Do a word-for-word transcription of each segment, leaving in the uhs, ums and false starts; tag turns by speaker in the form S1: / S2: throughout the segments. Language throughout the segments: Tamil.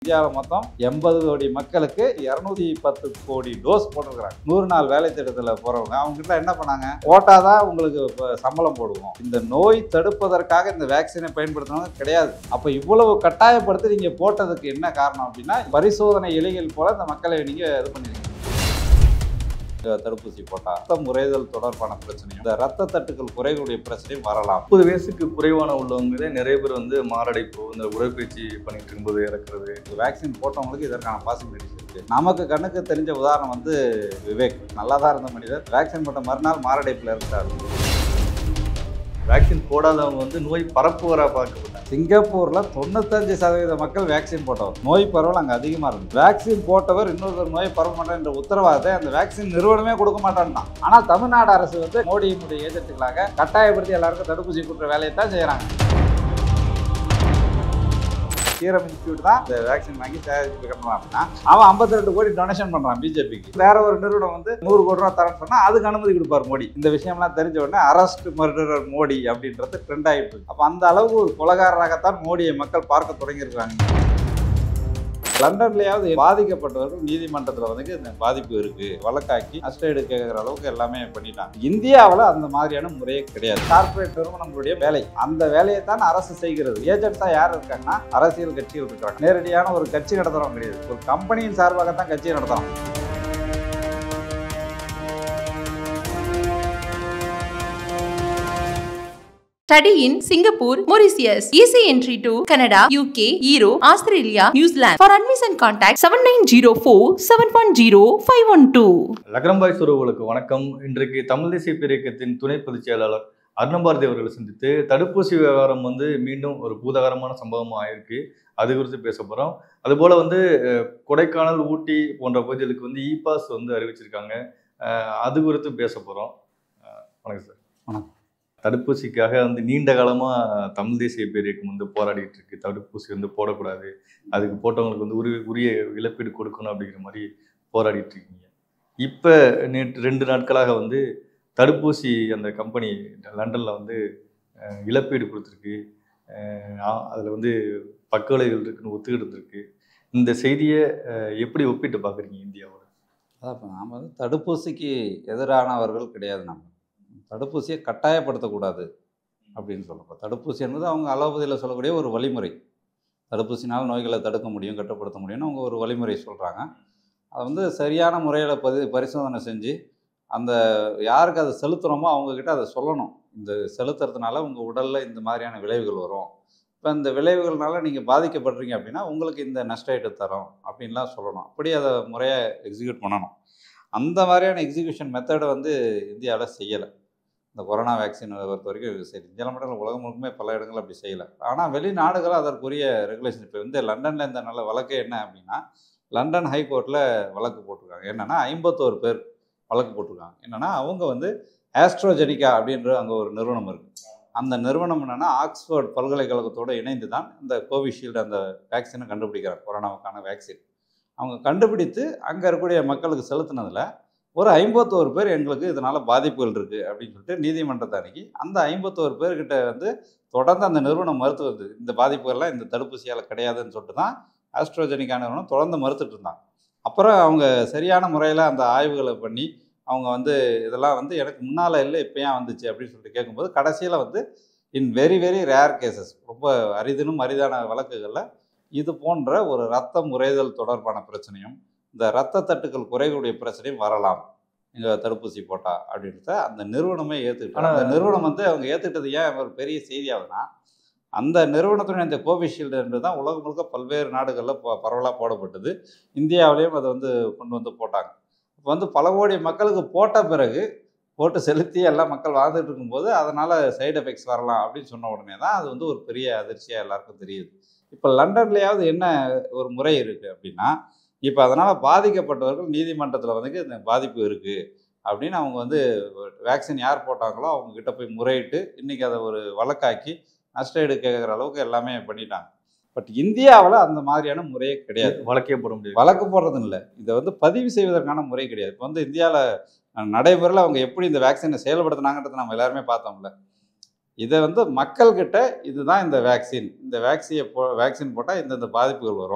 S1: இந்தியாவில் மொத்தம் எண்பது கோடி மக்களுக்கு இருநூத்தி பத்து கோடி டோஸ் போட்டிருக்கிறாங்க. நூறு நாள் வேலை திட்டத்தில் போறவங்க அவங்க கிட்ட என்ன பண்ணாங்க, போட்டாதான் உங்களுக்கு சம்பளம் போடுவோம். இந்த நோய் தடுப்பதற்காக இந்த வேக்சினை பயன்படுத்தணும் கிடையாது. அப்ப இவ்வளவு கட்டாயப்படுத்தி நீங்க போட்டதுக்கு என்ன காரணம் அப்படின்னா, பரிசோதனை இலைகள் போல இந்த மக்களை நீங்க இது பண்ணிருக்கீங்க. தடுப்பூசி போட்டா ரத்த முறைதல் தொடர்பான பிரச்சனையும் இந்த ரத்த தட்டுக்கள் குறைகளுடைய பிரச்சனையும் வரலாம்.
S2: முப்பது வயசுக்கு குறைவான உள்ளவங்களே நிறைய பேர் வந்து மாரடைப்பு, இந்த உடற்பயிற்சி பண்ணிட்டு இருக்கும்போது இறக்குறது.
S1: வேக்சின் போட்டவங்களுக்கு இதற்கான பாசிபிலிட்டிஸ் இருக்கு. நமக்கு கண்ணுக்கு தெரிஞ்ச உதாரணம் வந்து விவேக். நல்லா தான் இருந்த மனிதர் வேக்சின் போட்ட மறுநாள் மாரடைப்புல இருந்தார்.
S2: வேக்சின் போடாதவங்க வந்து நோய் பரப்புவரா பார்க்கப்பட்டாங்க.
S1: சிங்கப்பூர்ல தொண்ணூத்தஞ்சு சதவீத மக்கள் வேக்சின் போட்டவர். நோய் பரவல் அங்கே அதிகமாக இருந்தது. வேக்சின் போட்டவர் இன்னொரு நோய் பரவ மாட்டேன் என்ற உத்தரவாதத்தை அந்த வேக்சின் நிறுவனமே கொடுக்க மாட்டான். ஆனால் தமிழ்நாடு அரசு வந்து மோடியினுடைய ஏஜென்ட்டுகளாக கட்டாயப்படுத்தி எல்லாருக்கும் தடுப்பூசி கொடுக்குற வேலையை தான் செய்கிறாங்க. சீரம் இன்ஸ்டியூட் தான் இந்த வேக்சின் வாங்கி தயாரிப்பு கட்டலாம் அப்படின்னா அவன் ஐம்பத்தி ரெண்டு கோடி டொனேஷன் பண்றான் பிஜேபிக்கு. வேற ஒரு நிறுவனம் வந்து நூறு கோடி ரூபா தரேன்னு சொன்னா அதுக்கு அனுமதி கொடுப்பார் மோடி. இந்த விஷயம்லாம் தெரிஞ்ச உடனே அரெஸ்ட் மர்டரர் மோடி அப்படின்றது ட்ரெண்ட் ஆயிட்டு இருக்கு. அப்ப அந்த அளவுக்கு ஒரு கொலைகாரராகத்தான் மோடியை மக்கள் பார்க்க தொடங்கி இருக்காங்க. லண்டன்லயாவது பாதிக்கப்பட்டவர்கள் நீதிமன்றத்தில் வந்து இந்த பாதிப்பு இருக்கு வழக்காக்கி நஷ்டஈடு கேட்கிற அளவுக்கு எல்லாமே பண்ணிட்டாங்க. இந்தியாவில் அந்த மாதிரியான முறையே கிடையாது. கார்பரேட் நிறுவனங்களுடைய வேலை, அந்த வேலையை தான் அரசு செய்கிறது. ஏஜென்ட்ஸா யார் இருக்காங்கன்னா அரசியல் கட்சிகள் இருக்காங்க. நேரடியான ஒரு கட்சி நடத்துறவங்க கிடையாது. ஒரு கம்பெனியின் சார்பாகத்தான் கட்சியை நடத்துறோம்.
S3: Study in Singapore, Mauritius. Easy entry to Canada, U K, Europe, Australia, New Zealand. For admission contact seven nine zero four seven one zero five one two.
S2: லக்ரம்பாய் உறவுகளுக்கு வணக்கம். இன்றைக்கு தமிழ் தேசிய பேரியக்கத்தின் துணை பொதுச் செயலாளர் அருணபாரதி அவர்களை சந்தித்து தடுப்பூசி விவகாரம் வந்து மீண்டும் ஒரு பூதகரமான சம்பவமாக ஆயிருக்கு. அது குறித்து பேச போகிறோம். அதுபோல் வந்து கொடைக்கானல், ஊட்டி போன்ற பகுதிகளுக்கு வந்து இ பாஸ் வந்து அறிவிச்சிருக்காங்க. அது குறித்து பேச போகிறோம். வணக்கம் சார்.
S1: வணக்கம்.
S2: தடுப்பூசிக்காக வந்து நீண்ட காலமாக தமிழ் தேசிய பேரியக்கம் வந்து போராடிட்டு இருக்கு. தடுப்பூசி வந்து போடக்கூடாது, அதுக்கு போட்டவங்களுக்கு வந்து உரிய உரிய இழப்பீடு கொடுக்கணும் அப்படிங்கிற மாதிரி போராடிட்டு இருக்கீங்க. இப்போ நேற்று ரெண்டு நாட்களாக வந்து தடுப்பூசி அந்த கம்பெனி லண்டனில் வந்து இழப்பீடு கொடுத்துருக்கு. அதில் வந்து பக்க விளைவுகள் இருக்குன்னு ஒத்துக்கிட்டு இருக்கு. இந்த செய்தியை எப்படி ஒப்பிட்டு பார்க்குறீங்க இந்தியாவோட?
S1: அதான் இப்போ நாம் வந்து தடுப்பூசிக்கு எதிரானவர்கள் கிடையாது. நம்ம தடுப்பூசியை கட்டாயப்படுத்தக்கூடாது அப்படின்னு சொல்கிறோம். தடுப்பூசி என்பது அவங்க அலோபதியில் சொல்லக்கூடிய ஒரு வழிமுறை. தடுப்பூசினால் நோய்களை தடுக்க முடியும், கட்டுப்படுத்த முடியும்னு அவங்க ஒரு வழிமுறை சொல்கிறாங்க. அதை வந்து சரியான முறையில் பதி பரிசோதனை செஞ்சு அந்த யாருக்கு அதை செலுத்துகிறோமோ அவங்கக்கிட்ட அதை சொல்லணும். இந்த செலுத்துறதுனால உங்கள் உடலில் இந்த மாதிரியான விளைவுகள் வரும், இப்போ இந்த விளைவுகள்னால நீங்கள் பாதிக்கப்படுறீங்க அப்படின்னா உங்களுக்கு இந்த நஷ்டஈடு தரோம் அப்படின்லாம் சொல்லணும். அப்படி அதை முறையாக எக்ஸிக்யூட் பண்ணணும். அந்த மாதிரியான எக்ஸிக்யூஷன் மெத்தடை வந்து இந்தியாவில் செய்யலை. இந்த கொரோனா வேக்சின் பொறுத்த வரைக்கும் சரி, இந்தியாவில் மட்டும் உலகம் முழுக்குமே பல இடங்கள் அப்படி செய்யலை. ஆனால் வெளிநாடுகள் அதற்குரிய ரெகுலேஷன். இப்போ வந்து லண்டனில் இந்த நல்ல வழக்கு என்ன அப்படின்னா, லண்டன் ஹைகோர்ட்டில் வழக்கு போட்டிருக்காங்க. என்னென்னா ஐம்பத்தோரு பேர் வழக்கு போட்டிருக்காங்க. என்னென்னா அவங்க வந்து ஆஸ்ட்ரோஜெனிகா அப்படின்ற அங்கே ஒரு நிறுவனம் இருக்குது. அந்த நிறுவனம் என்னென்னா ஆக்ஸ்ஃபோர்ட் பல்கலைக்கழகத்தோடு இணைந்து தான் இந்த கோவிஷீல்டு அந்த வேக்சினை கண்டுபிடிக்கிறாங்க, கொரோனாவுக்கான வேக்சின். அவங்க கண்டுபிடித்து அங்கே இருக்கக்கூடிய மக்களுக்கு செலுத்தினதில் ஒரு ஐம்பத்தோரு பேர் எங்களுக்கு இதனால் பாதிப்புகள் இருக்குது அப்படின்னு சொல்லிட்டு நீதிமன்றத்தை அணுகி அந்த ஐம்பத்தோரு பேர்கிட்ட வந்து தொடர்ந்து அந்த நிறுவனம் மறுத்து வருது. இந்த பாதிப்புகள்லாம் இந்த தடுப்பூசியால் கிடையாதுன்னு சொல்லிட்டு தான் ஆஸ்ட்ரோஜெனிக்கா நிறுவனம் தொடர்ந்து மறுத்துட்டு இருந்தாங்க. அப்புறம் அவங்க சரியான முறையில் அந்த ஆய்வுகளை பண்ணி அவங்க வந்து இதெல்லாம் வந்து எனக்கு முன்னால் இல்லை இப்போ ஏன் வந்துச்சு அப்படின்னு சொல்லிட்டு கேட்கும்போது கடைசியில் வந்து in very very rare cases, ரொம்ப அரிதினும் அரிதான வழக்குகளில் இது போன்ற ஒரு இரத்த முறைதல் தொடர்பான பிரச்சனையும் இந்த இரத்த தட்டுக்கள் குறைகளுடைய பிரச்சனையும் வரலாம் எங்கள் தடுப்பூசி போட்டா அப்படின்றத அந்த நிறுவனமே ஏற்றுக்கிட்டாங்க. அந்த நிறுவனம் வந்து அவங்க ஏற்றுக்கிட்டது ஏன் ஒரு பெரிய செய்தியாகுதுன்னா, அந்த நிறுவனத்துடைய இந்த கோவிஷீல்டு என்று தான் உலகம் முழுக்க பல்வேறு நாடுகளில் பரவலாக போடப்பட்டது. இந்தியாவிலையும் அதை வந்து கொண்டு வந்து போட்டாங்க. இப்போ வந்து பல கோடி மக்களுக்கு போட்ட பிறகு போட்டு செலுத்தி எல்லாம் மக்கள் வாழ்ந்துட்டு இருக்கும்போது அதனால் சைடு எஃபெக்ட்ஸ் வரலாம் அப்படின்னு சொன்ன உடனே தான் அது வந்து ஒரு பெரிய அதிர்ச்சியாக எல்லாருக்கும் தெரியுது. இப்போ லண்டன்லையாவது என்ன ஒரு முறை இருக்குது அப்படின்னா, இப்போ அதனால் பாதிக்கப்பட்டவர்கள் நீதிமன்றத்தில் வந்து இந்த பாதிப்பு இருக்குது அப்படின்னு அவங்க வந்து வேக்சின் யார் போட்டாங்களோ அவங்கக்கிட்ட போய் முறையிட்டு இன்றைக்கி அதை ஒரு வழக்காக்கி நஷ்டஈடு கேட்குற அளவுக்கு எல்லாமே பண்ணிட்டாங்க. பட் இந்தியாவில் அந்த மாதிரியான முறையே கிடையாது.
S2: வழக்கே போட முடியாது.
S1: வழக்கு போடுறதுன்னு இல்லை, இதை வந்து பதிவு செய்வதற்கான முறை கிடையாது. இப்போ வந்து இந்தியாவில் நடைமுறையில் அவங்க எப்படி இந்த வேக்சினை செயல்படுத்தினாங்கன்றதை நம்ம எல்லாருமே பார்த்தோம்ல. இதை வந்து மக்கள்கிட்ட இதுதான் இந்த வேக்சின், இந்த வேக்சியை போ வேக்சின் போட்டால் இந்தந்த பாதிப்புகள் வரும்,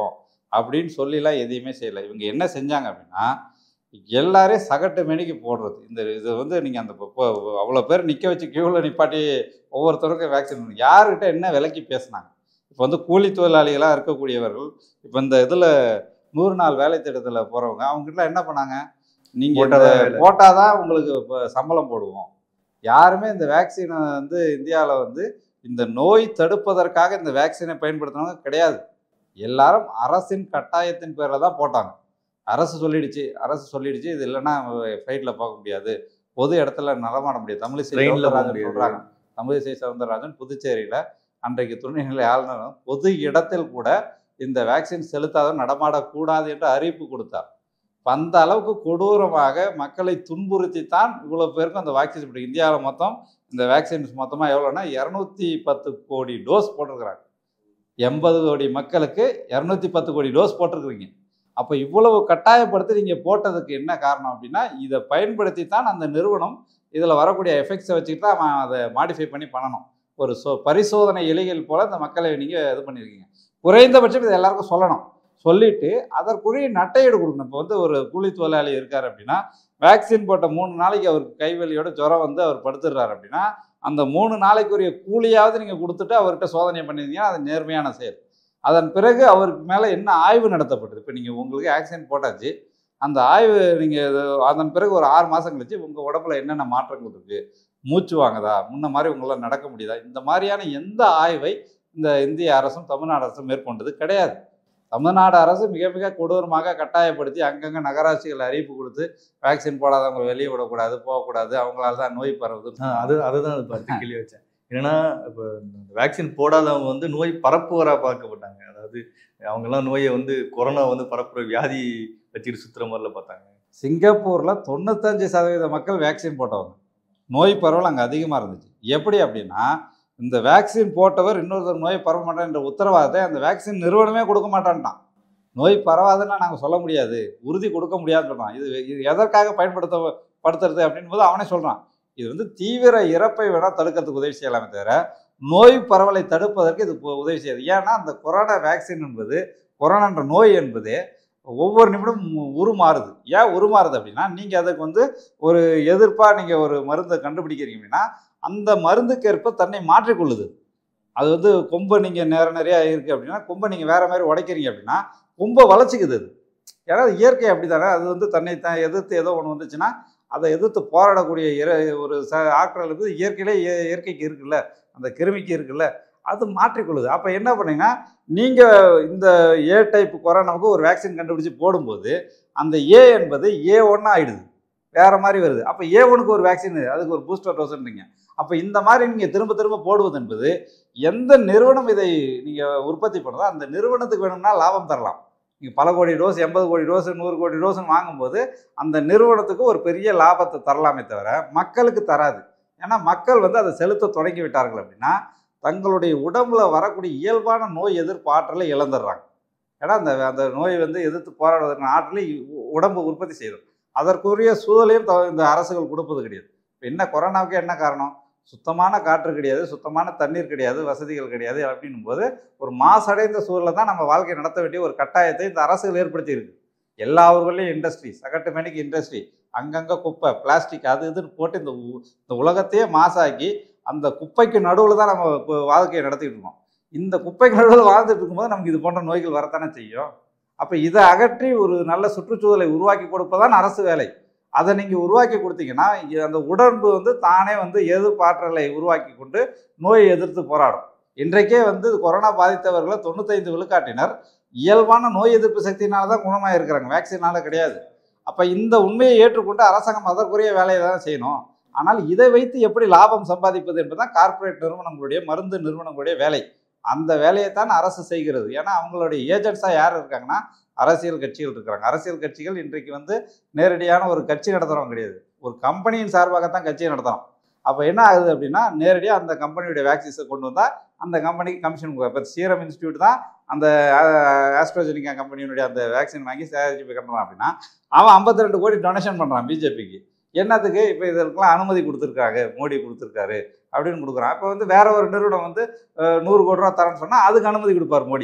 S1: அப்படின்னு சொல்லிலாம் எதையுமே செய்யலை. இவங்க என்ன செஞ்சாங்க அப்படின்னா, எல்லாரையும் சகட்டு மேனிக்கு போடுறது. இந்த இது வந்து நீங்கள் அந்த இப்போ அவ்வளோ பேர் நிற்க வச்சு கியூவில் நிப்பாட்டி ஒவ்வொருத்தருக்கும் வேக்சின் யாருக்கிட்ட என்ன விலைக்கு பேசுனாங்க. இப்போ வந்து கூலி தொழிலாளிகளாக இருக்கக்கூடியவர்கள் இப்போ இந்த இதில் நூறு நாள் வேலை திட்டத்தில் போகிறவங்க அவங்ககிட்ட என்ன பண்ணாங்க, நீங்கள் போட்டால் தான் உங்களுக்கு இப்போ சம்பளம் போடுவோம். யாருமே இந்த வேக்சினை வந்து இந்தியாவில் வந்து இந்த நோய் தடுப்பதற்காக இந்த வேக்சினை பயன்படுத்தினவங்க கிடையாது. எல்லாரும் அரசின் கட்டாயத்தின் பேரில் தான் போட்டாங்க. அரசு சொல்லிடுச்சு அரசு சொல்லிடுச்சு இது இல்லைன்னா ஃப்ளைட்டில் பார்க்க முடியாது, பொது இடத்துல நடமாட முடியாது. தமிழிசை சவுந்தரராஜன் சொல்கிறாங்க. தமிழிசை சவுந்தரராஜன் புதுச்சேரியில் அன்றைக்கு துணைநிலை ஆளுநர் பொது இடத்தில் கூட இந்த வேக்சின் செலுத்தாத நடமாடக்கூடாது என்று அறிவிப்பு கொடுத்தார். அந்த அளவுக்கு கொடூரமாக மக்களை துன்புறுத்தித்தான் இவ்வளோ பேருக்கும் அந்த வேக்சின் போட்டு இந்தியாவில் மொத்தம் இந்த வேக்சின்ஸ் மொத்தமாக எவ்வளோன்னா இரநூத்தி பத்து கோடி டோஸ் போட்டிருக்கிறாங்க. எண்பது கோடி மக்களுக்கு இரநூத்தி பத்து கோடி டோஸ் போட்டிருக்கிறீங்க. அப்போ இவ்வளவு கட்டாயப்படுத்தி நீங்கள் போட்டதுக்கு என்ன காரணம் அப்படின்னா, இதை பயன்படுத்தி தான் அந்த நிறுவனம் இதில் வரக்கூடிய எஃபெக்ட்ஸை வச்சுக்கிட்டு தான் அவன் அதை மாடிஃபை பண்ணி பண்ணணும். ஒரு சோ பரிசோதனை எலிகள் போல் இந்த மக்களை நீங்கள் இது பண்ணியிருக்கீங்க. குறைந்தபட்சம் இதை எல்லாருக்கும் சொல்லணும். சொல்லிவிட்டு அதற்குரிய நட்டையீடு கொடுக்கணும். இப்போ வந்து ஒரு கூலி தொழிலாளி இருக்கார் அப்படின்னா, வேக்சின் போட்ட மூணு நாளைக்கு அவருக்கு கைவலியோட ஜுரம் வந்து அவர் படுத்துடுறாரு அப்படின்னா, அந்த மூணு நாளைக்குரிய கூலியாவது நீங்கள் கொடுத்துட்டு அவர்கிட்ட சோதனை பண்ணியிருந்தீங்கன்னா அது நேர்மையான செயல். அதன் பிறகு அவருக்கு மேலே என்ன ஆய்வு நடத்தப்பட்டது. இப்போ நீங்கள் உங்களுக்கு வேக்சின் போட்டாச்சு, அந்த ஆய்வு நீங்கள் அதன் பிறகு ஒரு ஆறு மாதம் கழிச்சு உங்கள் உடம்புல என்னென்ன மாற்றங்கள் இருக்குது, மூச்சு வாங்குதா, முன்ன மாதிரி உங்களால் நடக்க முடியுதா, இந்த மாதிரியான எந்த ஆய்வை இந்த இந்திய அரசும் தமிழ்நாடு அரசும் மேற்கொண்டது கிடையாது. தமிழ்நாடு அரசு மிக மிக கொடூரமாக கட்டாயப்படுத்தி அங்கங்கே நகராட்சிகள் அறிவிப்பு கொடுத்து வேக்சின் போடாதவங்க வெளியே விடக்கூடாது, போகக்கூடாது, அவங்களால தான் நோய் பரவுது.
S2: அது அதுதான் அது பார்த்து கேள்வி வச்சேன். ஏன்னா இப்போ வேக்சின் போடாதவங்க வந்து நோய் பரப்புவராக பார்க்கப்பட்டாங்க. அதாவது அவங்கெல்லாம் நோயை வந்து கொரோனா வந்து பரப்புற வியாதி வச்சுட்டு சுற்றுற மாதிரில பார்த்தாங்க.
S1: சிங்கப்பூரில் தொண்ணூத்தஞ்சு சதவீத மக்கள் வேக்சின் போட்டவங்க. நோய் பரவல் அங்கே அதிகமாக இருந்துச்சு. எப்படி அப்படின்னா, இந்த வேக்சின் போட்டவர் இன்னொருத்தர் நோய் பரவ மாட்டேன் என்ற உத்தரவாதத்தை அந்த வேக்சின் நிறுவனமே கொடுக்க மாட்டான்ட்டான். நோய் பரவாதுன்னா நாங்கள் சொல்ல முடியாது, உறுதி கொடுக்க முடியாதுன்னு சொல்கிறான். இது இது எதற்காக பயன்படுத்த படுத்துறது அப்படின் போது அவனே சொல்கிறான், இது வந்து தீவிர இறப்பை வேணால் தடுக்கிறதுக்கு உதவி செய்யலாமே தவிர நோய் பரவலை தடுப்பதற்கு இது உதவி செய்யாது. ஏன்னா அந்த கொரோனா வேக்சின் என்பது, கொரோனான்ற நோய் என்பது ஒவ்வொரு நிமிடமும் உருமாறுது. ஏன் உருமாறுது அப்படின்னா, நீங்கள் அதுக்கு வந்து ஒரு எதிர்ப்பாக நீங்கள் ஒரு மருந்தை கண்டுபிடிக்கிறீங்க அப்படின்னா அந்த மருந்துக்கேற்ப தன்னை மாற்றிக்கொள்ளுது. அது வந்து கொம்பை நீங்கள் நேர நிறையா இருக்குது அப்படின்னா கொம்பை நீங்கள் வேறு மாதிரி உடைக்கிறீங்க அப்படின்னா கொம்பை வளர்ச்சிக்குது. அது ஏன்னா இயற்கை அப்படி தானே, அது வந்து தன்னை தான் எதிர்த்து ஏதோ ஒன்று வந்துச்சுன்னா அதை எதிர்த்து போராடக்கூடிய இற ஒரு ச ஆற்றல் வந்து இயற்கையிலே இயற்கைக்கு இருக்குல்ல, அந்த கிருமிக்கு இருக்குல்ல, அது மாற்றிக்கொள்ளுது. அப்போ என்ன பண்ணீங்கன்னா, நீங்கள் இந்த ஏ டைப் கொரோனாவுக்கு ஒரு வேக்சின் கண்டுபிடிச்சி போடும்போது அந்த ஏ என்பது ஏ ஒன்றா ஆகிடுது, வேறு மாதிரி வருது. அப்போ ஏ ஒனுக்கு ஒரு வேக்சின், அதுக்கு ஒரு பூஸ்டர் டோஸ்ன்றீங்க. அப்போ இந்த மாதிரி நீங்கள் திரும்ப திரும்ப போடுவது என்பது எந்த நிறுவனம் இதை நீங்கள் உற்பத்தி பண்ணுறதோ அந்த நிறுவனத்துக்கு வேணும்னா லாபம் தரலாம். நீங்கள் பல கோடி டோஸ், எண்பது கோடி டோஸ், நூறு கோடி டோஸ்ன்னு வாங்கும்போது அந்த நிறுவனத்துக்கு ஒரு பெரிய லாபத்தை தரலாமே தவிர மக்களுக்கு தராது. ஏன்னா மக்கள் வந்து அதை செலுத்த தொடங்கி விட்டார்கள் அப்படின்னா தங்களுடைய உடம்புல வரக்கூடிய இயல்பான நோய் எதிர்ப்பு ஆற்றலை இழந்துடுறாங்க. ஏன்னா அந்த அந்த நோய் வந்து எதிர்த்து போராடுவதற்கான ஆற்றலை உடம்பு உற்பத்தி செய்யும். அதற்குரிய சூழலையும் இந்த அரசுகள் கொடுப்பது கிடையாது. இப்போ என்ன கொரோனாவுக்கு என்ன காரணம்? சுத்தமான காற்று கிடையாது, சுத்தமான தண்ணீர் கிடையாது, வசதிகள் கிடையாது. அப்படின்னும் போது ஒரு மாசடைந்த சூழலை தான் நம்ம வாழ்க்கை நடத்த வேண்டிய ஒரு கட்டாயத்தை இந்த அரசுகள் ஏற்படுத்தி இருக்கு. எல்லா ஊர்களையும் இண்டஸ்ட்ரி, சகட்டு மேனிக்கு இண்டஸ்ட்ரி, அங்கங்கே குப்பை, பிளாஸ்டிக், அது இதுன்னு போட்டு இந்த இந்த உலகத்தையே மாசாக்கி அந்த குப்பைக்கு நடுவில் தான் நம்ம வாழ்க்கையை நடத்திட்டு இருக்கோம். இந்த குப்பைக்கு நடுவில் வாழ்ந்துட்டு இருக்கும்போது நமக்கு இது போன்ற நோய்கள் வரத்தானே செய்யும். அப்போ இதை அகற்றி ஒரு நல்ல சுற்றுச்சூழலை உருவாக்கி கொடுப்பதான் அரசு வேலை. அதை நீங்கள் உருவாக்கி கொடுத்தீங்கன்னா அந்த உடம்பு வந்து தானே வந்து எதிர்ப்பாற்றலை உருவாக்கி கொண்டு நோயை எதிர்த்து போராடும். இன்றைக்கே வந்து கொரோனா பாதித்தவர்களை தொண்ணூத்தைந்து விழுக்காட்டினர் இயல்பான நோய் எதிர்ப்பு சக்தியினால தான் குணமாக இருக்கிறாங்க, வேக்சினால கிடையாது. அப்போ இந்த உண்மையை ஏற்றுக்கொண்டு அரசாங்கம் அதற்குரிய வேலையை தான் செய்யணும். ஆனால் இதை வைத்து எப்படி லாபம் சம்பாதிப்பது என்பதுதான் கார்ப்பரேட் நிறுவனங்களுடைய, மருந்து நிறுவனங்களுடைய வேலை. அந்த வேலையை தான் அரசு செய்கிறது. ஏன்னா அவங்களுடைய ஏஜென்ட்ஸாக யார் இருக்காங்கன்னா அரசியல் கட்சிகள் இருக்கிறாங்க. அரசியல் கட்சிகள் இன்றைக்கு வந்து நேரடியான ஒரு கட்சி நடத்துகிறவங்க கிடையாது, ஒரு கம்பெனியின் சார்பாகத்தான் கட்சியை நடத்துகிறோம். அப்போ என்ன ஆகுது அப்படின்னா நேரடியாக அந்த கம்பெனியுடைய வேக்சின்ஸை கொண்டு வந்தால் அந்த கம்பெனிக்கு கமிஷன் கொடுக்கும். இப்போ சீரம் இன்ஸ்டியூட் தான் அந்த ஆஸ்ட்ராஜெனிகா கம்பெனியினுடைய அந்த வேக்சின் வாங்கி தயாரிச்சு பண்ணுறான் அப்படின்னா அவன் ஐம்பத்தி ரெண்டு கோடி டொனேஷன் பண்ணுறான் பிஜேபிக்கு. என்னத்துக்கு? இப்போ இதற்கெல்லாம் அனுமதி கொடுத்துருக்காங்க, மோடி கொடுத்துருக்காரு அப்படின்னு கொடுக்குறான். இப்போ வந்து வேற ஒரு நிறுவனம் வந்து நூறு கோடி ரூபா தரேன்னு சொன்னால் அதுக்கு அனுமதி கொடுப்பார் மோடி.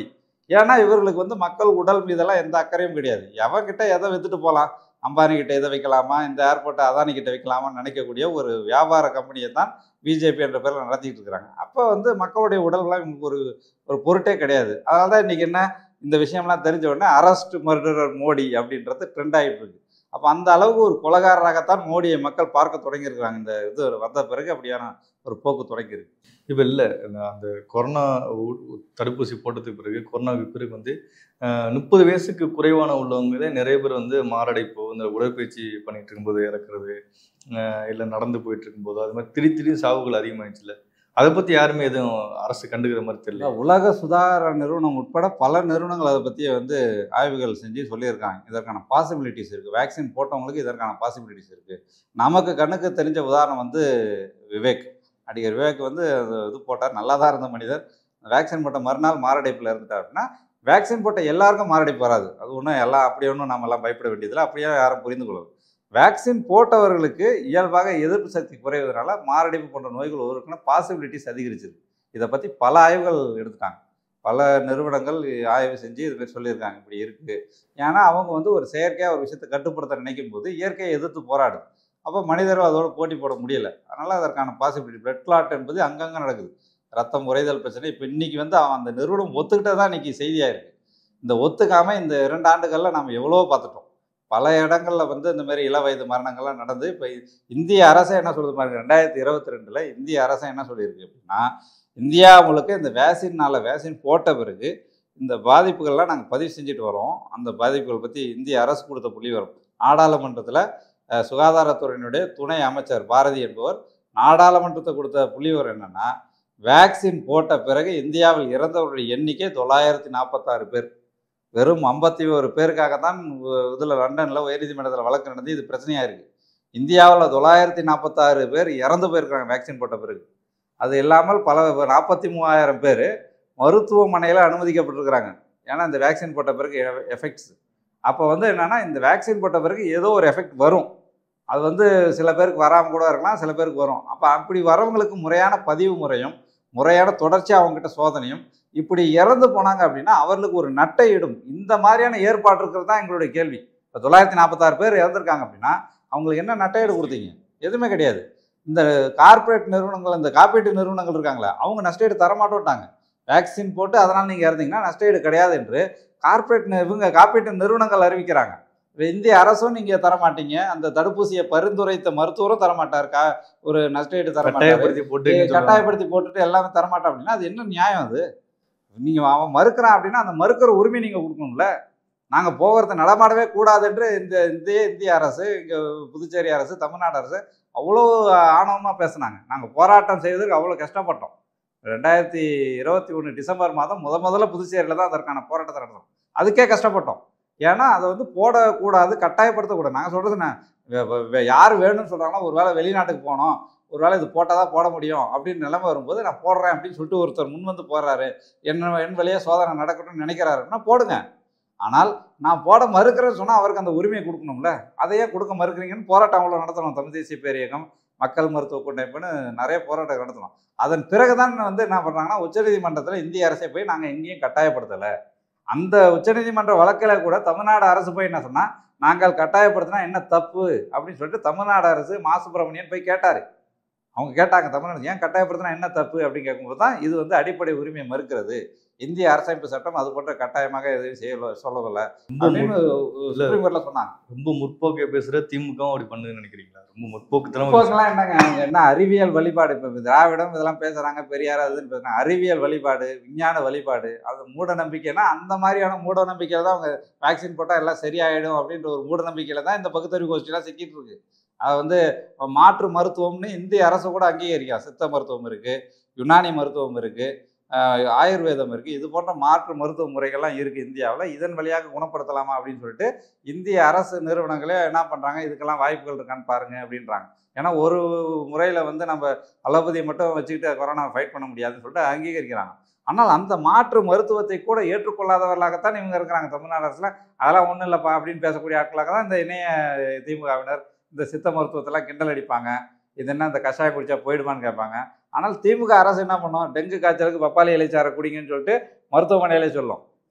S1: ஏன்னா இவர்களுக்கு வந்து மக்கள் உடல் மீதெல்லாம் எந்த அக்கறையும் கிடையாது. எவன்கிட்ட எதை வித்துட்டு போகலாம், அம்பானி கிட்ட இதை வைக்கலாமா, இந்த ஏர்போர்ட்டை அதானி கிட்ட வைக்கலாமான்னு நினைக்கக்கூடிய ஒரு வியாபார கம்பெனியை தான் பிஜேபி என்ற பேரில் நடத்திட்டு இருக்கிறாங்க. அப்போ வந்து மக்களுடைய உடல்கள்லாம் இவங்களுக்கு ஒரு ஒரு பொருட்டே கிடையாது. அதனால தான் இன்றைக்கி என்ன இந்த விஷயம்லாம் தெரிஞ்ச உடனே அரெஸ்ட் மர்டரர் மோடி அப்படின்றது ட்ரெண்ட் ஆகிட்டு இருக்கு. அப்போ அந்த அளவுக்கு ஒரு கொலைகாரராகத்தான் மோடியை மக்கள் பார்க்க தொடங்கியிருக்கிறாங்க. இந்த இது வந்த பிறகு அப்படியான ஒரு போக்கு தொடங்கியிருக்கு.
S2: இப்போ இல்லை அந்த கொரோனா தடுப்பூசி போட்டதுக்கு பிறகு கொரோனாவுக்கு பிறகு வந்து முப்பது வயசுக்கு குறைவான உள்ளவங்களே நிறைய பேர் வந்து மாரடைப்பு, இந்த உடற்பயிற்சி பண்ணிட்டு இருக்கும்போது இறக்குறது, இல்லை நடந்து போயிட்டு இருக்கும்போது அது மாதிரி திடீர் திடீர் சாவுகள் அதிகமாகிடுச்சுல, அதை பற்றி யாருமே எதுவும் அரசு கண்டுக்கிற மாதிரி தெரியல.
S1: உலக சுகாதார நிறுவனம் உட்பட பல நிறுவனங்கள் அதை பற்றி வந்து ஆய்வுகள் செஞ்சு சொல்லியிருக்காங்க. இதற்கான பாசிபிலிட்டிஸ் இருக்குது, வேக்சின் போட்டவங்களுக்கு இதற்கான பாசிபிலிட்டிஸ் இருக்குது. நமக்கு கண்ணுக்கு தெரிஞ்ச உதாரணம் வந்து விவேக். நடிகர் விவேக் வந்து இது போட்டார், நல்லா தான் இருந்த மனிதர். வேக்சின் போட்ட மறுநாள் மாரடைப்பில் இருந்துட்டார். அப்படின்னா வேக்சின் போட்ட எல்லாருக்கும் மாரடைப்பு வராது. அது ஒன்றும் எல்லாம் அப்படி ஒன்றும் நம்ம எல்லாம் பயப்பட வேண்டியதில்லை. அப்படியே யாரும் புரிந்து கொள்ளும். வேக்சின் போட்டவர்களுக்கு இயல்பாக எதிர்ப்பு சக்தி குறைவதனால மாரடைப்பு போன்ற நோய்கள் ஒருவருக்குன்னு பாசிபிலிட்டிஸ் அதிகரிச்சிருக்கு. இதை பற்றி பல ஆய்வுகள் எடுத்துட்டாங்க. பல நிறுவனங்கள் ஆய்வு செஞ்சு இதுமாரி சொல்லியிருக்காங்க, இப்படி இருக்குது. ஏன்னா அவங்க வந்து ஒரு செயற்கையாக ஒரு விஷயத்தை கட்டுப்படுத்த நினைக்கும் போது இயற்கையை எதிர்த்து போராடும். அப்போ மனிதர்கள் அதோட போட்டி போட முடியலை. அதனால் அதற்கான பாசிபிலிட்டி பிளட் கிளாட் என்பது அங்கங்கே நடக்குது. ரத்தம் உறைதல் பிரச்சனை இப்போ இன்றைக்கி வந்து அவன் அந்த நிறுவனம் ஒத்துக்கிட்டே தான் இன்றைக்கி செய்தியாக இருக்குது. இந்த ஒத்துக்காமல் இந்த இரண்டு ஆண்டுகளில் நம்ம எவ்வளோ பார்த்துட்டோம். பல இடங்களில் வந்து இந்த மாதிரி இள வயது மரணங்கள்லாம் நடந்து இப்போ இந்திய அரசே என்ன சொல்லுது பாருங்க, ரெண்டாயிரத்தி இருபத்தி ரெண்டில் இந்திய அரசே என்ன சொல்லியிருக்கு அப்படின்னா, இந்தியா முழுக்க இந்த வேக்சினால் வேக்சின் போட்ட பிறகு இந்த பாதிப்புகள்லாம் நாங்கள் பதிவு செஞ்சுட்டு வரோம். அந்த பாதிப்புகள் பற்றி இந்திய அரசு கொடுத்த புள்ளி வரும். நாடாளுமன்றத்தில் சுகாதாரத்துறையினுடைய துணை அமைச்சர் பாரதி என்பவர் நாடாளுமன்றத்தை கொடுத்த புள்ளிவர் என்னன்னா, வேக்சின் போட்ட பிறகு இந்தியாவில் இறந்தவர்களுடைய எண்ணிக்கை தொள்ளாயிரத்தி நாற்பத்தாறு பேர். வெறும் ஐம்பத்தி ஒரு பேருக்காகத்தான் இதில் லண்டனில் உயர்நீதிமன்றத்தில் வழக்கு நடந்து இது பிரச்சனையாக இருக்குது. இந்தியாவில் தொள்ளாயிரத்தி நாற்பத்தாறு பேர் இறந்து போயிருக்காங்க வேக்சின் போட்ட பிறகு. அது இல்லாமல் பல நாற்பத்தி மூவாயிரம் பேர் மருத்துவமனையில் அனுமதிக்கப்பட்டிருக்கிறாங்க. ஏன்னா இந்த வேக்சின் போட்ட பிறகு எஃபெக்ட்ஸ். அப்போ வந்து என்னென்னா இந்த வேக்சின் போட்ட பிறகு ஏதோ ஒரு எஃபெக்ட் வரும். அது வந்து சில பேருக்கு வராமல் கூட இருக்கலாம், சில பேருக்கு வரும். அப்போ அப்படி வரவங்களுக்கு முறையான பதிவு முறையும் முறையான தொடர்ச்சியாக அவங்ககிட்ட சோதனையும், இப்படி இறந்து போனாங்க அப்படின்னா அவர்களுக்கு ஒரு நட்டை இடும். இந்த மாதிரியான ஏற்பாடு இருக்கிறது தான் எங்களுடைய கேள்வி. இப்போ தொள்ளாயிரத்தி நாற்பத்தாறு பேர் இறந்துருக்காங்க அப்படின்னா அவங்களுக்கு என்ன நட்டையீடு கொடுத்தீங்க? எதுவுமே கிடையாது. இந்த கார்பரேட் நிறுவனங்கள், இந்த காப்பீட்டு நிறுவனங்கள் இருக்காங்களே, அவங்க நஷ்டஈடு தரமாட்டோட்டாங்க. வேக்சின் போட்டு அதனால் நீங்கள் இறந்தீங்கன்னா நஷ்டஈடு கிடையாது என்று கார்பரேட் இவங்க காப்பீட்டு நிறுவனங்கள் அறிவிக்கிறாங்க. இந்திய அரசும் நீங்கள் தரமாட்டீங்க, அந்த தடுப்பூசியை பரிந்துரைத்த மருத்துவரும் தரமாட்டார், கா ஒரு நஷ்டஈடு தரமாட்டார், கட்டாயப்படுத்தி போட்டுட்டு எல்லாமே தரமாட்டா அப்படின்னா அது என்ன நியாயம்? அது நீங்கள் அவன் மறுக்கிறான் அப்படின்னா அந்த மறுக்கிற உரிமை நீங்கள் கொடுக்கணும்ல. நாங்கள் போகிறத நடமாடவே கூடாது என்று இந்த இந்திய இந்திய அரசு, இங்கே புதுச்சேரி அரசு, தமிழ்நாடு அரசு அவ்வளோ ஆணவமாக பேசுனாங்க. நாங்கள் போராட்டம் செய்வதற்கு அவ்வளோ கஷ்டப்பட்டோம். ரெண்டாயிரத்தி இருபத்தி ஒன்று டிசம்பர் மாதம் முத முதல்ல புதுச்சேரியில் தான் அதற்கான போராட்டத்தை நடத்தணும். அதுக்கே கஷ்டப்பட்டோம். ஏன்னா அதை வந்து போடக்கூடாது, கட்டாயப்படுத்தக்கூடாது. நாங்கள் சொல்கிறது யார் வேணும்னு சொல்கிறாங்கன்னா, ஒரு வேளை வெளிநாட்டுக்கு போனோம், ஒரு வேளை இது போட்டால் தான் போட முடியும் அப்படின்னு நிலைமை வரும்போது நான் போடுறேன் அப்படின்னு சொல்லிட்டு ஒருத்தர் முன் வந்து போடுறாரு, என்ன என் வழியாக சோதனை நடக்கணும்னு நினைக்கிறாருன்னா போடுங்க. ஆனால் நான் போட மறுக்கிறேன்னு சொன்னால் அவருக்கு அந்த உரிமையை கொடுக்கணும்ல. அதையே கொடுக்க மறுக்கிறீங்கன்னு போராட்டம் அவ்வளோ நடத்தணும். தமிழ் தேசிய பேரியக்கம், மக்கள் மருத்துவ கூட்டமைப்புன்னு நிறைய போராட்டம் நடத்தணும். அதன் பிறகுதான் வந்து என்ன பண்ணுறாங்கன்னா, உச்சநீதிமன்றத்தில் இந்திய அரசை போய் நாங்கள் எங்கேயும் கட்டாயப்படுத்தலை. அந்த உச்சநீதிமன்ற வழக்கில் கூட தமிழ்நாடு அரசு போய் என்ன சொன்னால், நாங்கள் கட்டாயப்படுத்தினா என்ன தப்பு அப்படின்னு சொல்லிட்டு தமிழ்நாடு அரசு மா சுப்பிரமணியன் போய் கேட்டார். அவங்க கேட்டாங்க, தமிழ்நாடு ஏன் கட்டாயப்படுத்தினா என்ன தப்பு அப்படின்னு கேட்கும்போது தான் இது வந்து அடிப்படை உரிமையை மறுக்கிறது, இந்திய அரசமைப்பு சட்டம் அது போன்ற கட்டாயமாக எதையும் செய்ய சொல்லவில்லை அப்படின்னு சுப்ரீம் கோர்ட்ல சொன்னாங்க.
S2: ரொம்ப முற்போக்கை பேசுகிற திமுக அப்படி பண்ணுதுன்னு நினைக்கிறீங்களா? ரொம்ப முற்போக்கு
S1: முற்போக்கெல்லாம் என்னங்க, அவங்க என்ன அறிவியல் வழிபாடு, இப்போ திராவிடம் இதெல்லாம் பேசுகிறாங்க, பெரியார் அதுன்னு பேசுகிறாங்க. அறிவியல் வழிபாடு, விஞ்ஞான வழிபாடு, அது மூட நம்பிக்கைன்னா அந்த மாதிரியான மூட நம்பிக்கையில் தான் அவங்க வேக்சின் போட்டால் எல்லாம் சரியாயிடும் அப்படின்ற ஒரு மூட நம்பிக்கையில் தான் இந்த பகுத்தறிவு கோஷ்டிலாம் சிக்கிட்டு இருக்கு. அது வந்து மாற்று மருத்துவம்னு இந்திய அரசு கூட அங்கீகரிக்கா. சித்த மருத்துவம் இருக்குது, யுனானி மருத்துவம் இருக்குது, ஆயுர்வேதம் இருக்குது, இது போன்ற மாற்று மருத்துவ முறைகள்லாம் இருக்குது இந்தியாவில். இதன் வழியாக குணப்படுத்தலாமா அப்படின்னு சொல்லிட்டு இந்திய அரசு நிறுவனங்களே என்ன பண்ணுறாங்க, இதுக்கெல்லாம் வாய்ப்புகள் இருக்கான்னு பாருங்கள் அப்படின்றாங்க. ஏன்னா ஒரு முறையில் வந்து நம்ம அலோபதியை மட்டும் வச்சுக்கிட்டு கொரோனா ஃபைட் பண்ண முடியாதுன்னு சொல்லிட்டு அங்கீகரிக்கிறாங்க. ஆனால் அந்த மாற்று மருத்துவத்தை கூட ஏற்றுக்கொள்ளாதவர்களாகத்தான் இவங்க இருக்கிறாங்க தமிழ்நாடு அரசில். அதெல்லாம் ஒன்றும் இல்லைப்பா அப்படின்னு பேசக்கூடிய ஆட்களாக தான் இந்த இணைய திமுகவினர் இந்த சித்த மருத்துவத்தெல்லாம் கிண்டல் அடிப்பாங்க. இது என்ன இந்த கஷாயம் குடிச்சா போயிடுமான்னு கேட்பாங்க. ஆனால் திமுக அரசு என்ன பண்ணும், டெங்கு காய்ச்சலுக்கு பப்பாளி இலைச்சாரை குடிங்கன்னு சொல்லிட்டு மருத்துவமனையிலே சொல்லும்.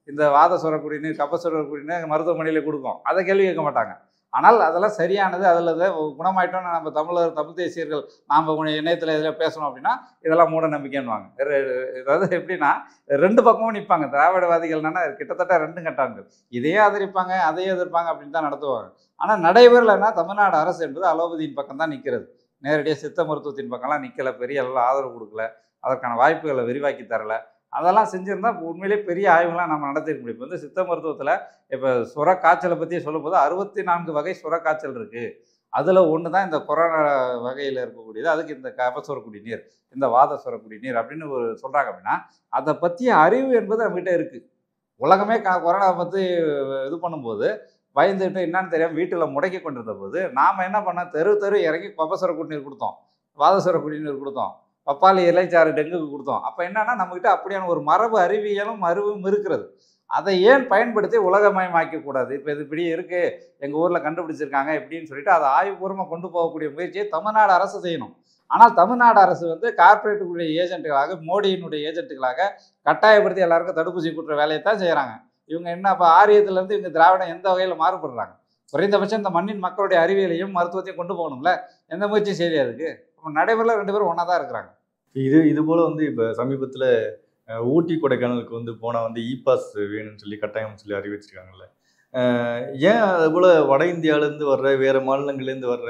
S1: இந்த வாத சுர குடிநீர் கபசுர குடிநீர் மருத்துவமனையில் கொடுக்கும், அதை கேள்வி கேட்க மாட்டாங்க. ஆனால் அதெல்லாம் சரியானது, அதில் குணமாயிட்டோம்னு நம்ம தமிழர் தமிழ் தேசியர்கள் நாம் இணையத்தில் இதில் பேசணும் அப்படின்னா இதெல்லாம் மூட நம்பிக்கைன்னுவாங்க. அதாவது எப்படின்னா ரெண்டு பக்கமும் நிற்பாங்க. திராவிடவாதிகள்னா கிட்டத்தட்ட ரெண்டு கட்டான்கள், இதையே ஆதரிப்பாங்க அதையே எதிர்ப்பாங்க அப்படின்னு தான் நடத்துவாங்க. ஆனால் நடைபெறலைன்னா தமிழ்நாடு அரசு என்பது அலோபதியின் பக்கம் தான் நிற்கிறது. நேரடியாக சித்த மருத்துவத்தின் பக்கம்லாம் நிற்கலை, பெரிய அளவில் ஆதரவு கொடுக்கல, அதற்கான வாய்ப்புகளை விரிவாக்கி தரலை. அதெல்லாம் செஞ்சுருந்தால் உண்மையிலே பெரிய ஆய்வுலாம் நம்ம நடத்திருக்க முடியும். இப்போ வந்து சித்த மருத்துவத்தில் இப்போ சுர காய்ச்சலை பற்றி சொல்லும்போது அறுபத்தி நான்கு வகை சுர காய்ச்சல் இருக்குது. அதில் ஒன்று தான் இந்த கொரோனா வகையில் இருக்கக்கூடியது. அதுக்கு இந்த கபசுர குடிநீர், இந்த வாத சுர குடிநீர் அப்படின்னு ஒரு சொல்கிறாங்க. அப்படின்னா அதை பற்றிய அறிவு என்பது நம்மகிட்ட இருக்குது. உலகமே க கொரோனாவை பற்றி இது பண்ணும்போது பயந்துட்டு என்னன்னு தெரியாமல் வீட்டில் முடக்கி கொண்டிருந்த போது நாம் என்ன பண்ணோம், தெரு தெரு இறங்கி கபசுர குடிநீர் கொடுத்தோம், வாதசுர குடிநீர் கொடுத்தோம், பப்பாளி இலைச்சாறு டெங்குக்கு கொடுத்தோம். அப்போ என்னன்னா நம்மகிட்ட அப்படியான ஒரு மரபு அறிவியலும் அறிவும் இருக்கிறது. அதை ஏன் பயன்படுத்தி உலகமயமாக்கக்கூடாது? இப்போ இது இப்படி இருக்குது, எங்கள் ஊரில் கண்டுபிடிச்சிருக்காங்க இப்படின்னு சொல்லிட்டு அதை ஆய்வுபூர்வமாக கொண்டு போகக்கூடிய முயற்சியை தமிழ்நாடு அரசு செய்யணும். ஆனால் தமிழ்நாடு அரசு வந்து கார்பரேட்டுடைய ஏஜென்ட்டுகளாக, மோடியினுடைய ஏஜென்ட்டுகளாக கட்டாயப்படுத்தி எல்லாருக்கும் தடுப்பூசி கொடுக்குற வேலையை தான் செய்கிறாங்க. இவங்க என்ன இப்போ ஆரியத்துலேருந்து இவங்க திராவிடம் எந்த வகையில் மாறுபடுறாங்க? குறைந்தபட்சம் இந்த மண்ணின் மக்களுடைய அறிவியலையும் மருத்துவத்தையும் கொண்டு போகணும்ல, எந்த முயற்சி செய்யலையா? அதுக்கு நடைமுறையில் ரெண்டு பேரும் ஒன்றா தான் இருக்கிறாங்க.
S2: இது இது போல் வந்து இப்போ சமீபத்தில் ஊட்டி கொடைக்கானலுக்கு வந்து போனால் வந்து இ பாஸ் வேணும்னு சொல்லி கட்டாயம் சொல்லி அறிவிச்சிருக்காங்கல்ல. ஏன் அது போல் வட இந்தியாவிலேருந்து வர்ற வேறு மாநிலங்கள்லேருந்து வர்ற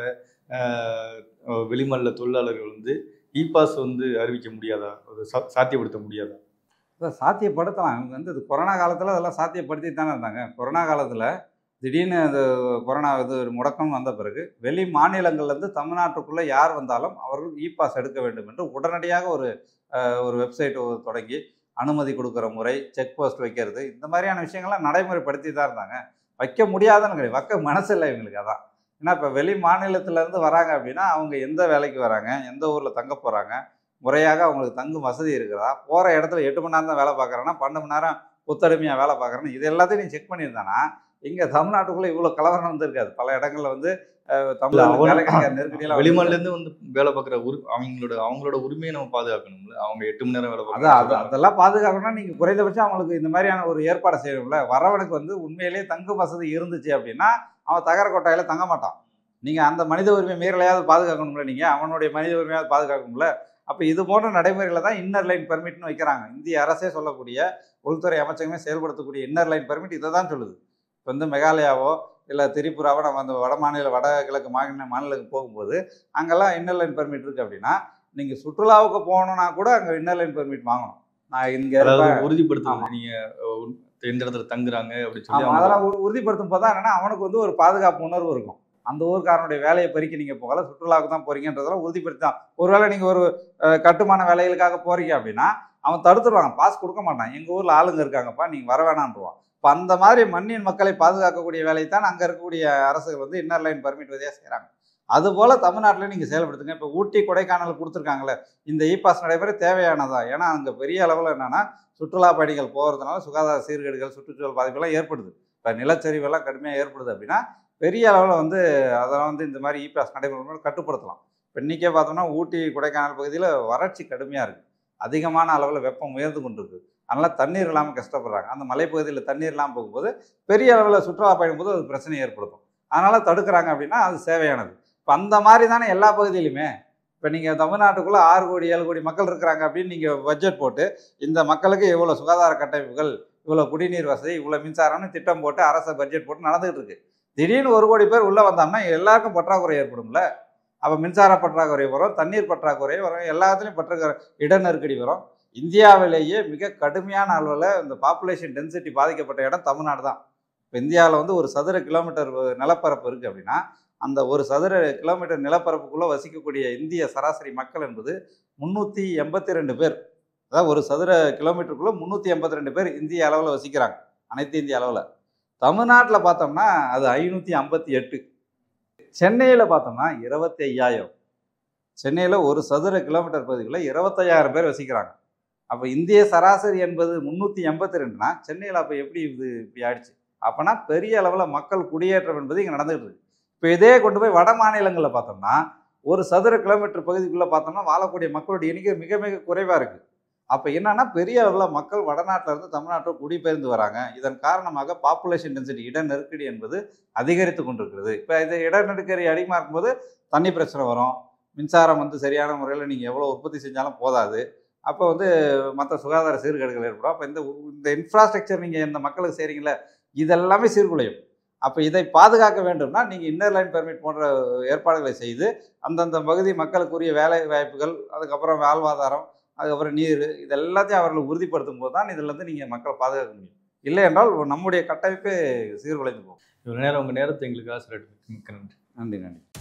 S2: வெளிமாநில தொழிலாளர்கள் வந்து இ பாஸ் வந்து அறிவிக்க முடியாதா, சா சாத்தியப்படுத்த முடியாதா?
S1: அதான் சாத்தியப்படுத்தலாம். இவங்க வந்து இது கொரோனா காலத்தில் அதெல்லாம் சாத்தியப்படுத்தி தானே இருந்தாங்க. கொரோனா காலத்தில் திடீர்னு அந்த கொரோனா இது முடக்கம் வந்த பிறகு வெளி மாநிலங்கள்லேருந்து தமிழ்நாட்டுக்குள்ளே யார் வந்தாலும் அவர்கள் இ பாஸ் எடுக்க வேண்டும் என்று உடனடியாக ஒரு ஒரு வெப்சைட் தொடங்கி அனுமதி கொடுக்குற முறை, செக் போஸ்ட் வைக்கிறது, இந்த மாதிரியான விஷயங்கள்லாம் நடைமுறைப்படுத்தி தான் இருந்தாங்க. வைக்க முடியாதுன்னு கிடையாது, வைக்க மனசு இல்லை இவங்களுக்கு. அதான் ஏன்னா இப்போ வெளி மாநிலத்திலேருந்து வராங்க அப்படின்னா அவங்க எந்த வேலைக்கு வராங்க, எந்த ஊரில் தங்க போகிறாங்க, முறையாக அவங்களுக்கு தங்கும் வசதி இருக்கிறதா, போகிற இடத்துல எட்டு மணி நேரம் தான் வேலை பார்க்குறாங்கன்னா பன்னெண்டு மணி நேரம் புத்தடிமையாக வேலை பார்க்குறேன்னு இது எல்லாத்தையும் நீ செக் பண்ணியிருந்தானா இங்கே தமிழ்நாட்டுக்குள்ளே இவ்வளோ கலவரம் வந்துருக்காது. பல இடங்களில் வந்து
S2: வெளிமாநிலேருந்து வந்து வேலை பார்க்குற உரி அவங்களோட அவங்களோட உரிமையை நம்ம பாதுகாக்கணும்ல. அவங்க எட்டு மணி நேரம் வேலை
S1: பார்க்க அது அதெல்லாம் பாதுகாக்கணும்னா நீங்கள் குறைந்தபட்சம் அவங்களுக்கு இந்த மாதிரியான ஒரு ஏற்பாடு செய்யணும்ல. வரவனுக்கு வந்து உண்மையிலேயே தங்கும் வசதி இருந்துச்சு அப்படின்னா அவன் தகர கொட்டாயில் தங்க மாட்டான். நீங்கள் அந்த மனித உரிமை மீறலையாவது பாதுகாக்கணும்ல, நீங்கள் அவனுடைய மனித உரிமையாவது பாதுகாக்கணும்ல. அப்போ இது போன்ற நடைமுறைகளை தான் இன்னர் லைன் பெர்மிட்னு வைக்கிறாங்க. இந்திய அரசே சொல்லக்கூடிய, உள்துறை அமைச்சகமே செயல்படுத்தக்கூடிய இன்னர் லைன் பெர்மிட் இதை தான் சொல்லுது. இப்போ வந்து மெகாலயாவோ இல்லை திரிபுராவோ நம்ம அந்த வட மாநில வட கிழக்கு மாநில மாநிலத்துக்கு போகும்போது அங்கெல்லாம் இன்னர் லைன் பெர்மிட் இருக்குது அப்படின்னா நீங்கள் சுற்றுலாவுக்கு போகணுன்னா கூட அங்கே இன்னர் லைன் பெர்மிட் வாங்கணும். நான் இங்கே
S2: உறுதிப்படுத்தணும் நீங்கள் எந்த இடத்துல தங்குறாங்க அப்படின்னு சொல்லி
S1: அதெல்லாம் உறுதிப்படுத்தும் போது தான் என்னன்னா அவனுக்கு வந்து ஒரு பாதுகாப்பு உணர்வு இருக்கும். அந்த ஊருக்காரனுடைய வேலையை பறிக்க நீங்கள் போகல, சுற்றுலாவுக்கு தான் போகிறீங்கன்றதெல்லாம் உறுதிப்படுத்தான். ஒருவேளை நீங்கள் ஒரு கட்டுமான வேலைகளுக்காக போகிறீங்க அப்படின்னா அவன் தடுத்துருவாங்க, பாஸ் கொடுக்க மாட்டான். எங்கள் ஊரில் ஆளுங்க இருக்காங்கப்பா நீங்கள் வர வேணான்றுவான். இப்போ அந்த மாதிரி மண்ணின் மக்களை பாதுகாக்கக்கூடிய வேலையை தான் அங்கே இருக்கக்கூடிய அரசுகள் வந்து இன்னர் லைன் பர்மிட் வழியாக செய்கிறாங்க. அதுபோல் தமிழ்நாட்டில் நீங்கள் செயல்படுத்துங்க. இப்போ ஊட்டி கொடைக்கானல் கொடுத்துருக்காங்களே, இந்த இ பாஸ் நடைமுறை தேவையானதா? ஏன்னா அங்கே பெரிய அளவில் என்னென்னா சுற்றுலா பயணிகள் போகிறதுனால சுகாதார சீர்கேடுகள், சுற்றுச்சூழல் பாதிப்பெல்லாம் ஏற்படுது. இப்போ நிலச்சரிவெல்லாம் கடுமையாக ஏற்படுது அப்படின்னா பெரிய அளவில் வந்து அதெல்லாம் வந்து இந்த மாதிரி இ பாஸ் நடைமுறை கட்டுப்படுத்தலாம். இப்போ இன்றைக்கே பார்த்தோம்னா ஊட்டி கொடைக்கானல் பகுதியில் வறட்சி கடுமையாக இருக்குது, அதிகமான அளவில் வெப்பம் உயர்ந்து கொண்டு இருக்குது. அதனால் தண்ணீர் இல்லாமல் கஷ்டப்படுறாங்க. அந்த மலைப்பகுதியில் தண்ணீர் இல்லாமல் போகும்போது பெரிய அளவில் சுற்றுலா பயணம் போது அது பிரச்சனை ஏற்படுத்தும். அதனால் தடுக்கிறாங்க அப்படின்னா அது சேவையானது. இப்போ அந்த மாதிரி தானே எல்லா பகுதியிலுமே. இப்போ நீங்கள் தமிழ்நாட்டுக்குள்ளே ஆறு கோடி ஏழு கோடி மக்கள் இருக்கிறாங்க அப்படின்னு நீங்கள் பட்ஜெட் போட்டு இந்த மக்களுக்கு இவ்வளோ சுகாதார கட்டமைப்புகள், இவ்வளோ குடிநீர் வசதி, இவ்வளோ மின்சாரம்னு திட்டம் போட்டு அரசு பட்ஜெட் போட்டு நடந்துகிட்டு இருக்கு. திடீர்னு ஒரு கோடி பேர் உள்ளே வந்தோம்னா எல்லாருக்கும் பற்றாக்குறை ஏற்படும்ல. அப்போ மின்சார பற்றாக்குறை வரும், தண்ணீர் பற்றாக்குறை வரும், எல்லாத்துலேயும் பற்றாக்குறை, இட நெருக்கடி வரும். இந்தியாவிலேயே மிக கடுமையான அளவில் இந்த பாப்புலேஷன் டென்சிட்டி பாதிக்கப்பட்ட இடம் தமிழ்நாடு தான். இப்போ இந்தியாவில் வந்து ஒரு சதுர கிலோமீட்டர் நிலப்பரப்பு இருக்குது அப்படின்னா அந்த ஒரு சதுர கிலோமீட்டர் நிலப்பரப்புக்குள்ளே வசிக்கக்கூடிய இந்திய சராசரி மக்கள் என்பது முந்நூற்றி எண்பத்தி ரெண்டு பேர். அதாவது ஒரு சதுர கிலோமீட்டருக்குள்ளே முந்நூற்றி எண்பத்தி ரெண்டு பேர் இந்திய அளவில் வசிக்கிறாங்க, அனைத்து இந்திய அளவில். தமிழ்நாட்டில் பார்த்தோம்னா அது ஐநூற்றி ஐம்பத்தி எட்டு. சென்னையில் பார்த்தோம்னா இருபத்தி ஐயாயிரம். சென்னையில் ஒரு சதுர கிலோமீட்டர் பகுதிக்குள்ளே இருபத்தையாயிரம் பேர் வசிக்கிறாங்க. அப்போ இந்திய சராசரி என்பது முந்நூற்றி எண்பத்தி ரெண்டுனா சென்னையில் அப்போ எப்படி இது இப்படி ஆயிடுச்சு? அப்போனா பெரிய அளவில் மக்கள் குடியேற்றம் என்பது இங்கே நடந்துகிட்டு இருக்கு. இப்போ இதே கொண்டு போய் வட மாநிலங்களில் பார்த்தோம்னா ஒரு சதுர கிலோமீட்டர் பகுதிக்குள்ளே பார்த்தோம்னா வாழக்கூடிய மக்களுடைய எண்ணிக்கை மிக மிக குறைவாக இருக்குது. அப்போ என்னன்னா பெரிய அளவில் மக்கள் வடநாட்டில் இருந்து தமிழ்நாட்டில் குடிபெயர்ந்து வராங்க. இதன் காரணமாக பாப்புலேஷன் டென்சிட்டி இட நெருக்கடி என்பது அதிகரித்து கொண்டிருக்கிறது. இப்போ இது இட நெருக்கடி அதிகமாக இருக்கும்போது தண்ணி பிரச்சனை வரும், மின்சாரம் வந்து சரியான முறையில் நீங்கள் எவ்வளோ உற்பத்தி செஞ்சாலும் போதாது. அப்போ வந்து மற்ற சுகாதார சீர்கேடுகள் ஏற்படும். அப்போ இந்த இந்த இன்ஃப்ராஸ்ட்ரக்சர் நீங்கள் இந்த மக்களுக்கு செய்கிறீங்களே இதெல்லாமே சீர்குலையும். அப்போ இதை பாதுகாக்க வேண்டும்னா நீங்கள் இன்னர் லைன் பெர்மிட் போன்ற ஏற்பாடுகளை செய்து அந்தந்த பகுதி மக்களுக்குரிய வேலை வாய்ப்புகள், அதுக்கப்புறம் வாழ்வாதாரம், அதுக்கப்புறம் நீர், இது எல்லாத்தையும் அவர்கள் உறுதிப்படுத்தும் போது தான் இதிலேருந்து நீங்கள் மக்களை பாதுகாக்க முடியும். இல்லை என்றால் நம்முடைய கட்டமைப்பே சீர்குலைந்து போகும்.
S2: இவ்வளோ நேரம் உங்கள் நேரத்தை எங்களுக்காக சில மிக்க நன்றி.
S1: நன்றி நன்றி.